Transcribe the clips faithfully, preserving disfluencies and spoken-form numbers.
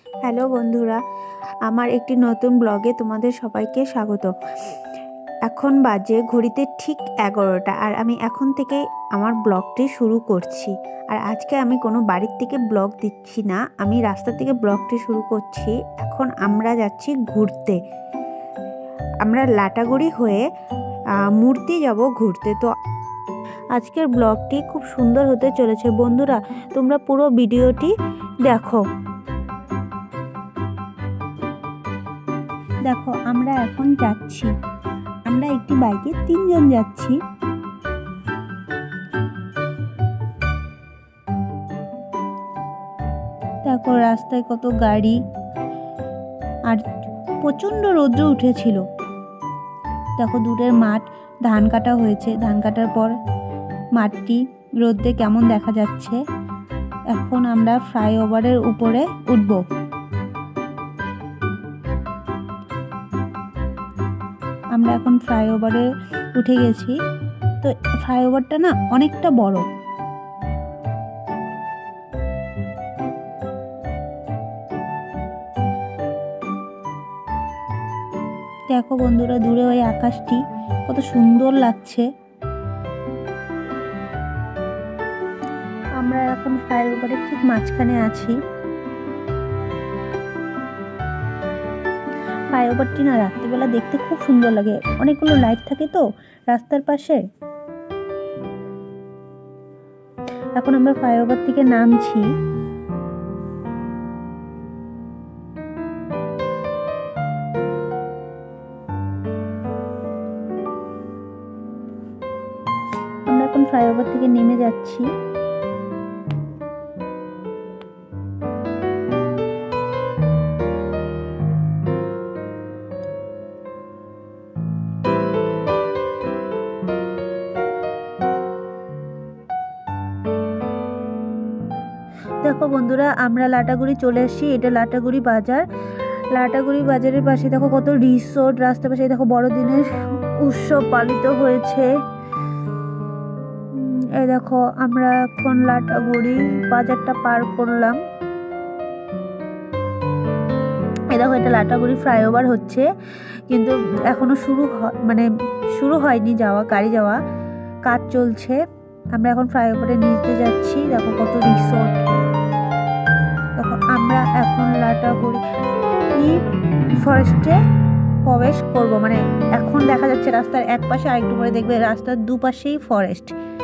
Hello বন্ধুরা, আমার একটি নতুন ব্লগে তোমাদের সবাইকে স্বাগত। এখন বাজে ঘড়িতে ঠিক এগারোটা, আর আমি এখন থেকে আমার ব্লগটি শুরু করছি। আর আজকে আমি কোনো বাড়ির থেকে ব্লগ দিচ্ছি না, আমি রাস্তা থেকে ব্লগটি শুরু করছি। এখন আমরা যাচ্ছি ঘুরতে, আমরা লাটাগুড়ি হয়ে মূর্তি যাব ঘুরতে। তো আজকের ব্লগটি খুব সুন্দর হতে চলেছে বন্ধুরা, তোমরা পুরো ভিডিওটি দেখো। দেখো আমরা এখন যাচ্ছি, আমরা একটি বাইকে তিনজন যাচ্ছি। দেখো রাস্তায় কত গাড়ি, আর প্রচন্ড রৌদ্র উঠেছিল। দেখো দূরের মাঠ, ধান কাটা হয়েছে, ধান কাটার পর মাঠটি রোদ্রে কেমন দেখা যাচ্ছে। এখন আমরা ফ্লাইওভারের উপরে উঠব। আমরা এখন ফ্লাইওভারে উঠে গেছি। তো ফ্লাইওভারটা না অনেকটা বড়। দেখো বন্ধুরা, দূরে ওই আকাশটি কত সুন্দর লাগছে। আমরা এখন ফ্লাইওভারের ঠিক মাঝখানে আছি। ফ্লাইওভারটি না রাত্রিবেলা দেখতে খুব সুন্দর লাগে, অনেকগুলো লাইট থাকে তো রাস্তার পাশে। এখন আমরা ফ্লাইওভার থেকে নামছি। আমরা এখন ফ্লাইওভার থেকে নেমে যাচ্ছি। দেখো বন্ধুরা, আমরা লাটাগুড়ি চলে এসেছি। এটা লাটাগুড়ি বাজার। লাটাগুড়ি বাজারের পাশে দেখো কত রিসোর্ট, রাস্তার পাশে দেখো বড়দিনের উৎসব পালিত হয়েছে। এই দেখো আমরা এখন লাটাগুড়ি বাজারটা পার করলাম। এই দেখো এটা লাটাগুড়ি ফ্লাইওভার হচ্ছে, কিন্তু এখনো শুরু মানে শুরু হয়নি যাওয়া, গাড়ি যাওয়া কাজ চলছে। আমরা এখন ফ্লাইওভারে নিচে যাচ্ছি। দেখো কত রিসোর্ট। দেখো আমরা এখন লাটাগুড়ি ফরেস্টে প্রবেশ করব, মানে এখন দেখা যাচ্ছে রাস্তার এক পাশে, আরেকটু পরে দেখবে রাস্তার দুপাশেই ফরেস্ট।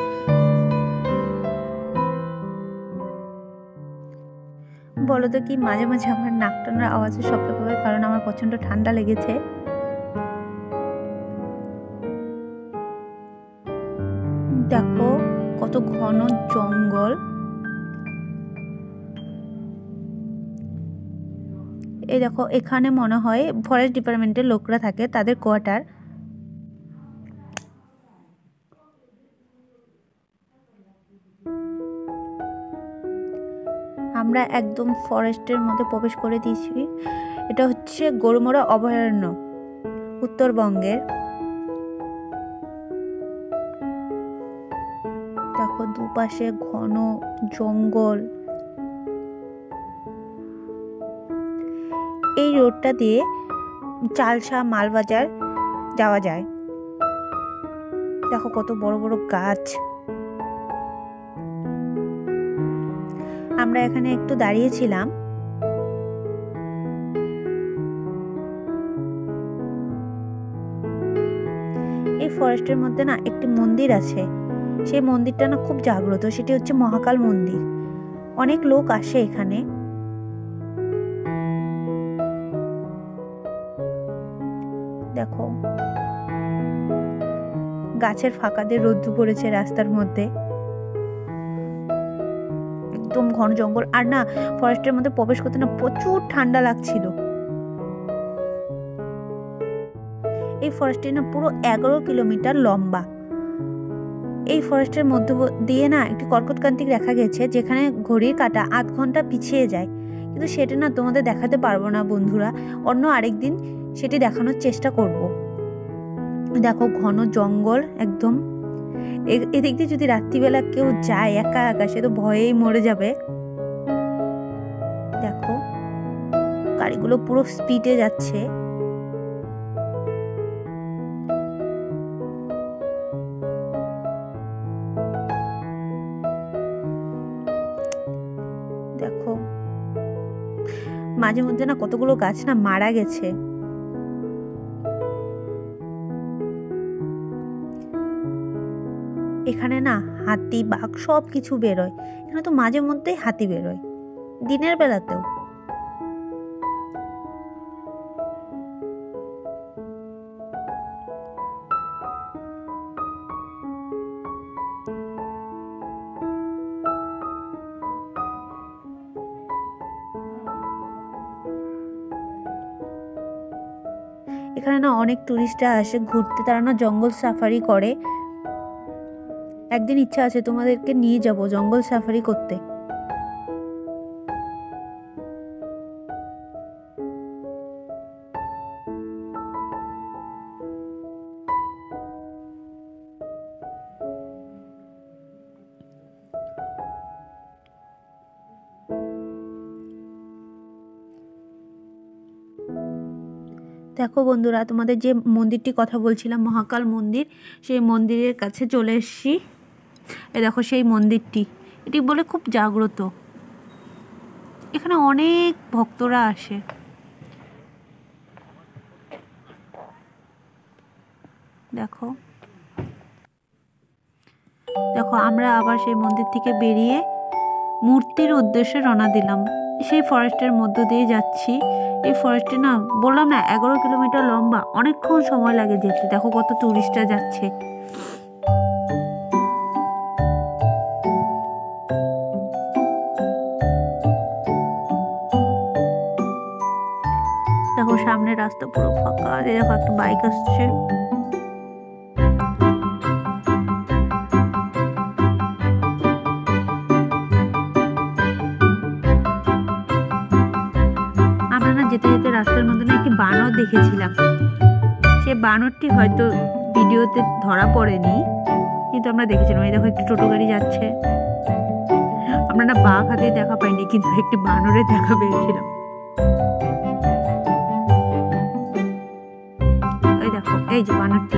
বলো তো কি মাঝে মাঝে আমার নাক টানার আওয়াজে শব্দ পাবে, কারণ আমার প্রচন্ড ঠান্ডা লেগেছে। দেখো কত ঘন জঙ্গল। এই দেখো এখানে মনে হয় ফরেস্ট ডিপার্টমেন্টের লোকরা থাকে, তাদের কোয়ার্টার। আমরা একদম ফরেস্টের মধ্যে প্রবেশ করে দিয়েছি। এটা হচ্ছে গরুমরা অভয়ারণ্য, উত্তরবঙ্গের। দেখো দুপাশে ঘন জঙ্গল। এই রোডটা দিয়ে চালসা মালবাজার যাওয়া যায়। দেখো কত বড় বড় গাছ। আমরা এখানে একটু দাঁড়িয়েছিলাম। এই ফরেস্টের মধ্যে না একটি মন্দির আছে, সেই মন্দিরটা না খুব জাগ্রত, সেটি হচ্ছে মহাকাল মন্দির। অনেক লোক আসে এখানে। দেখো গাছের ফাঁকা দিয়ে রোদ্দু পড়েছে রাস্তার মধ্যে, একদম ঘন জঙ্গল। আর না ফরেস্টের মধ্যে প্রবেশ করতে না প্রচুর ঠান্ডা লাগছিল। এই ফরেস্টটি না পুরো এগারো কিলোমিটার লম্বা। এই ফরেস্টের মধ্য দিয়ে না একটি কর্কটক্রান্তিক রেখা গেছে, যেখানে ঘড়ির কাঁটা আধ ঘন্টা পিছিয়ে যায়, কিন্তু সেটা না তোমাদের দেখাতে পারবো না বন্ধুরা, অন্য আরেকদিন সেটি দেখানোর চেষ্টা করব। দেখো ঘন জঙ্গল একদম। এদিক দিয়ে যদি রাত্রিবেলা কেউ যায় একা একা, সে তো ভয়েই মরে যাবে। দেখো গাড়িগুলো পুরো স্পিডে যাচ্ছে। দেখো মাঝে মধ্যে না কতগুলো গাছ না মারা গেছে। এখানে না হাতি বাঘ সব কিছু বেরোয়। এখানে তো মাঝে মধ্যেই হাতি বেরোয়, দিনের বেলাতেও। এখানে না অনেক টুরিস্টরা আসে ঘুরতে, তারা না জঙ্গল সাফারি করে। একদিন ইচ্ছা আছে তোমাদেরকে নিয়ে যাব জঙ্গল সাফারি করতে। দেখো বন্ধুরা, তোমাদের যে মন্দিরটি কথা বলছিলাম, মহাকাল মন্দির, সেই মন্দিরের কাছে চলে এসেছি। এ দেখো সেই মন্দিরটি, এটি বলে খুব জাগ্রত। এখানে অনেক ভক্তরা আসে। দেখো দেখো আমরা আবার সেই মন্দির থেকে বেরিয়ে মূর্তির উদ্দেশ্যে রওনা দিলাম। সেই ফরেস্টের মধ্য দিয়ে যাচ্ছি। এই ফরেস্টে না বললাম না এগারো কিলোমিটার লম্বা, অনেকক্ষণ সময় লাগে যেতে। দেখো কত টুরিস্টরা যাচ্ছে। দেখো সামনে রাস্তা পুরো ফাঁকা, দেখো একটা বাইক আসছে। যেতে যেতে রাস্তার মধ্যে না একটি বানর দেখেছিলাম। সে বানরটি হয়তো ভিডিওতে ধরা পড়েনি, কিন্তু আমরা দেখেছিলাম। এই দেখো একটি টোটো গাড়ি যাচ্ছে। আমরা না বাঘ হাতে দেখা পাইনি, কিন্তু একটি বানরের দেখা পেয়েছিলাম। এই দেখো এই যে বানরটি।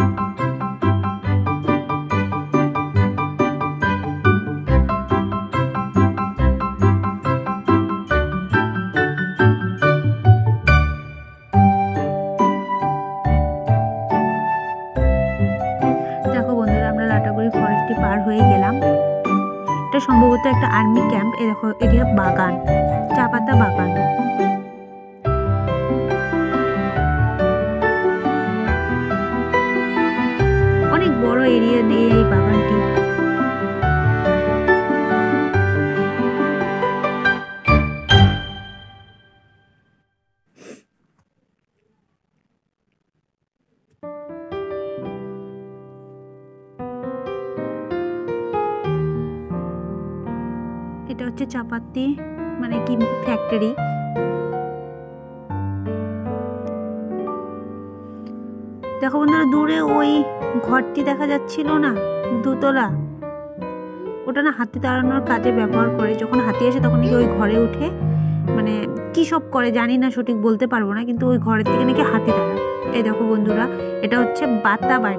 পার হয়ে গেলাম। এটা সম্ভবত একটা আর্মি ক্যাম্প। এই দেখো এটি বাগান, চা পাতা বাগান। অনেক বড় এরিয়া নিয়ে এই বাগানটি। এটা হচ্ছে চাপাতি মানে কি ফ্যাক্টরি। দেখো বন্ধুরা দূরে ওই ঘরটি দেখা যাচ্ছিল না, দুতলা, ওটা না হাতি তাড়ানোর কাজে ব্যবহার করে। যখন হাতি আসে তখন নাকি ওই ঘরে উঠে মানে কি সব করে জানি না, সঠিক বলতে পারবো না, কিন্তু ওই ঘরের থেকে নাকি হাতি তাড়ায়। এই দেখো বন্ধুরা, এটা হচ্ছে বাতা বাড়ি।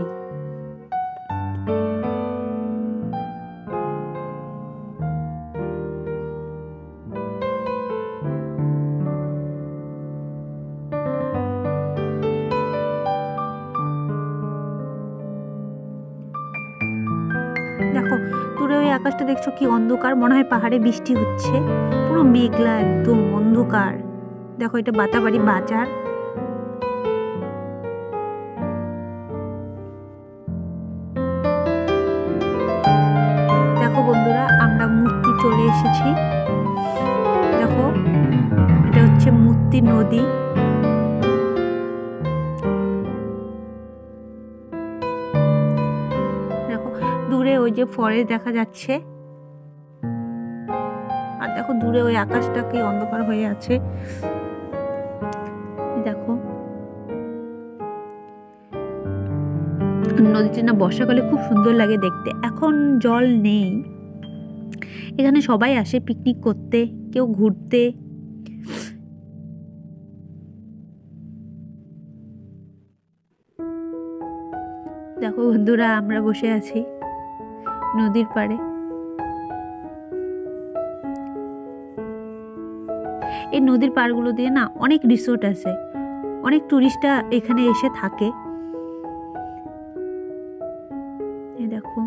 দেখো দূরে ওই আকাশটা দেখছো কি অন্ধকার, মনে হয় পাহাড়ে বৃষ্টি হচ্ছে। পুরো মেঘলা, একদম অন্ধকার। দেখো এটা বাতাবাড়ি বাজার। দেখো বন্ধুরা আমরা মূর্তি চলে এসেছি। দেখো এটা হচ্ছে মূর্তি নদী। দূরে ওই যে ফরেস্ট দেখা যাচ্ছে, আর দেখো দূরে ওই আকাশটা কি অন্ধকার হয়ে আছে। দেখো নদীটি না বর্ষাকালে খুব সুন্দর লাগে দেখতে। এখন জল নেই। এখানে সবাই আসে পিকনিক করতে, কেউ ঘুরতে। দেখো বন্ধুরা, আমরা বসে আছি নদীর পাড়ে। এই নদীর পাড়গুলো দিয়ে না অনেক রিসোর্ট আছে, অনেক টুরিস্টরা এখানে এসে থাকে। এই দেখো,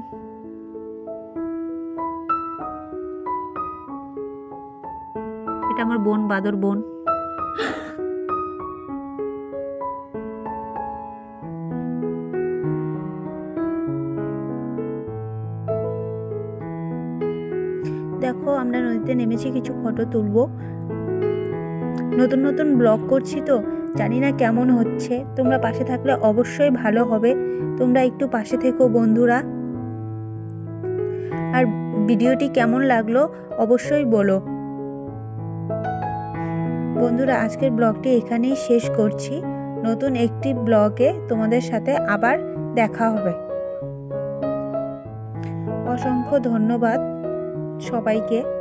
এটা আমার বোন, বাদর বোন। দেখো, আমরা নদীতে নেমেছি, কিছু ফটো তুলবো। নতুন নতুন ব্লগ করছি তো, জানি না কেমন হচ্ছে। তোমরা পাশে থাকলে অবশ্যই ভালো হবে। তোমরা একটু পাশে থেকো বন্ধুরা। আর ভিডিওটি কেমন লাগলো অবশ্যই বলো বন্ধুরা। আজকের ব্লগটি এখানেই শেষ করছি। নতুন একটি ব্লগে তোমাদের সাথে আবার দেখা হবে। অসংখ্য ধন্যবাদ সবাইকে।